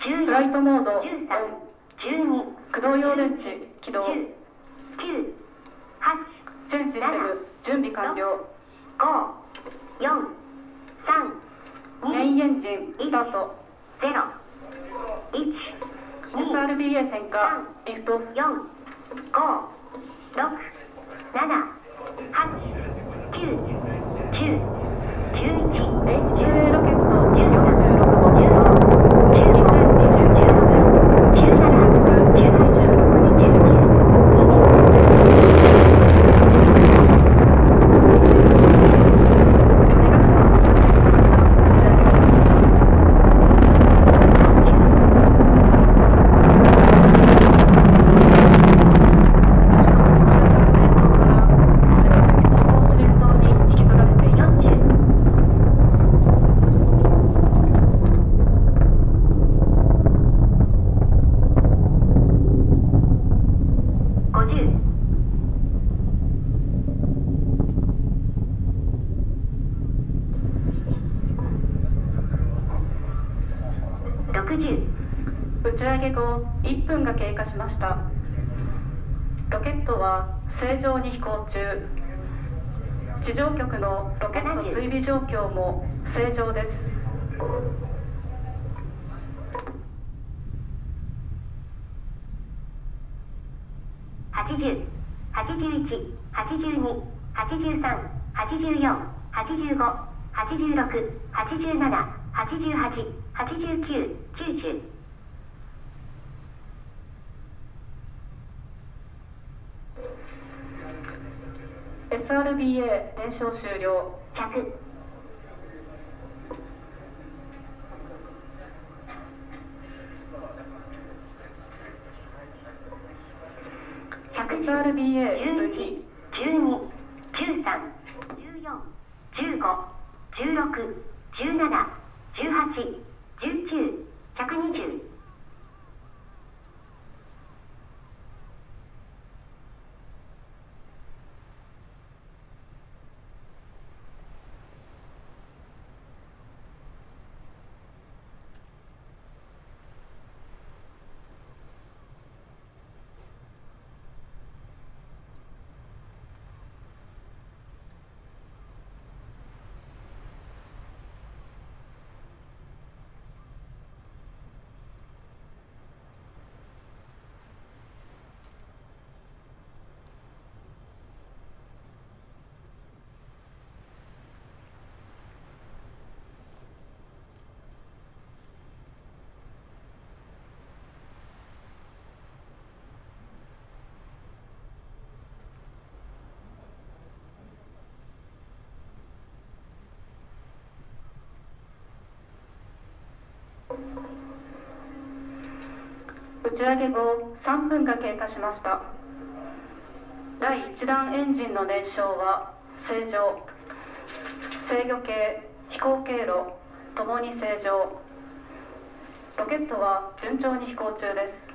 フライトモードオン。 12、 駆動用電池起動。 9、8、 全システム準備完了。 5、4、3、 メインエンジンスタート。 0、1、2、 SRBA 点火リフト。 4、5、6、7、8、9、10、11、 H2A ロケット46号機は2022年1月26日。打ち上げ後1分が経過しました。ロケットは正常に飛行中。地上局のロケット追尾状況も正常です。 80、81、82、83、84、85、86、87、88、89、90。 SRBA 燃焼終了。 100、 SRBA 分離。 12、13、14、15、16、17、18、19、120。 打ち上げ後3分が経過しました。第1段エンジンの燃焼は正常。制御系、飛行経路ともに正常。ロケットは順調に飛行中です。